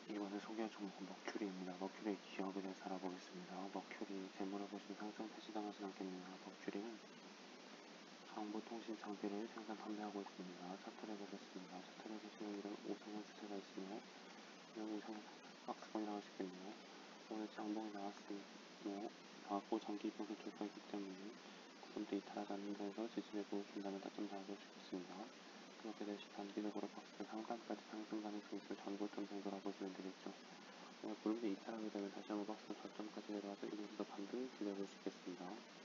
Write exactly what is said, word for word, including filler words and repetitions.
이번에 소개할 종목은 머큐리입니다. 머큐리 기업에 대해서 알아보겠습니다. 머큐리 재물을 보시면 상승 폐지당하지 않겠네요. 머큐리는 정보통신 장비를 생산 판매하고 있습니다. 차트를 보겠습니다. 차트를 보시면 이런 우상향 추세가 있으며 이런 우상향 박스권이 나올 수 있겠네요. 오늘 장봉이 나왔으니 뭐 나왔고 장기 이평선 돌파했기 때문에 구름대 이탈하지 않는 데에서 지지매고 긴장을 따끔 나와줄 수 있겠습니다. 그렇게 되시 단기적으로 박스권 상단까지 상승 가능성이 있을 전고점 정도라고 보시면 되겠죠. 오늘 구름대 이탈하게 되면 다시 한번 박스권 저점까지 내려와서 이곳에서 반등을 기대해볼 수 있겠습니다.